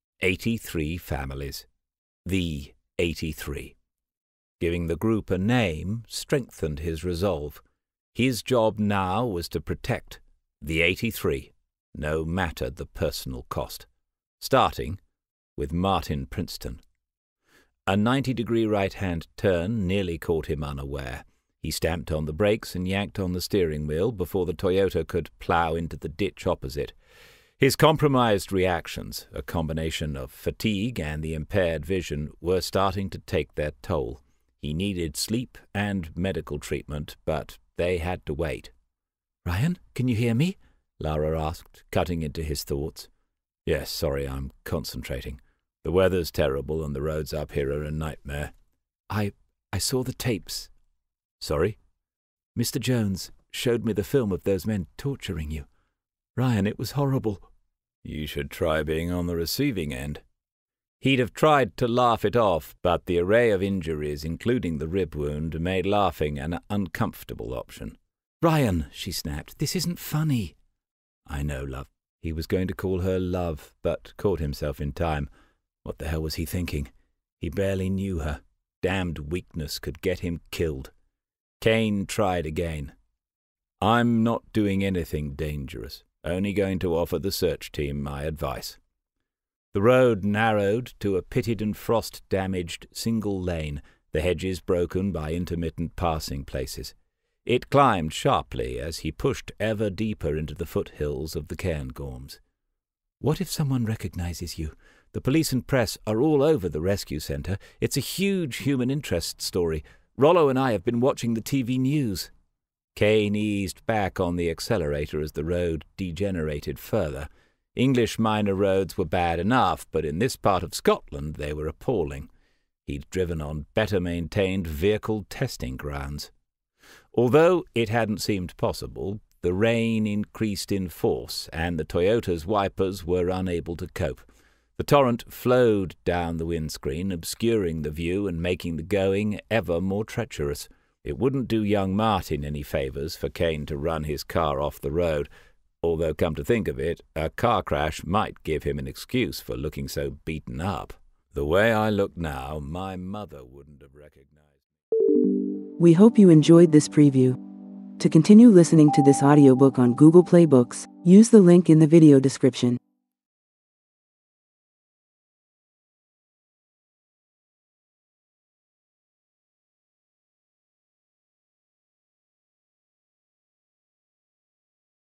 83 families. The 83. Giving the group a name strengthened his resolve. His job now was to protect the 83, no matter the personal cost. Starting with Martin Princeton. A 90-degree right-hand turn nearly caught him unaware. He stamped on the brakes and yanked on the steering wheel before the Toyota could plough into the ditch opposite. His compromised reactions, a combination of fatigue and the impaired vision, were starting to take their toll. He needed sleep and medical treatment, but they had to wait. "Ryan, can you hear me?" Lara asked, cutting into his thoughts. "Yes, sorry, I'm concentrating. The weather's terrible and the roads up here are a nightmare." I saw the tapes." "Sorry?" "Mr. Jones showed me the film of those men torturing you. Ryan, it was horrible." "You should try being on the receiving end." He'd have tried to laugh it off, but the array of injuries, including the rib wound, made laughing an uncomfortable option. "Ryan," she snapped, "this isn't funny." "I know, love." He was going to call her love, but caught himself in time. What the hell was he thinking? He barely knew her. Damned weakness could get him killed. Kaine tried again. "I'm not doing anything dangerous. Only going to offer the search team my advice." The road narrowed to a pitted and frost-damaged single lane, the hedges broken by intermittent passing places. It climbed sharply as he pushed ever deeper into the foothills of the Cairngorms. "What if someone recognizes you? The police and press are all over the rescue centre. It's a huge human interest story. Rollo and I have been watching the TV news." Kaine eased back on the accelerator as the road degenerated further. English minor roads were bad enough, but in this part of Scotland they were appalling. He'd driven on better-maintained vehicle testing grounds. Although it hadn't seemed possible, the rain increased in force, and the Toyota's wipers were unable to cope. The torrent flowed down the windscreen, obscuring the view and making the going ever more treacherous. It wouldn't do young Martin any favours for Kaine to run his car off the road, although, come to think of it, a car crash might give him an excuse for looking so beaten up. The way I look now, my mother wouldn't have recognized me. We hope you enjoyed this preview. To continue listening to this audiobook on Google Play Books, use the link in the video description.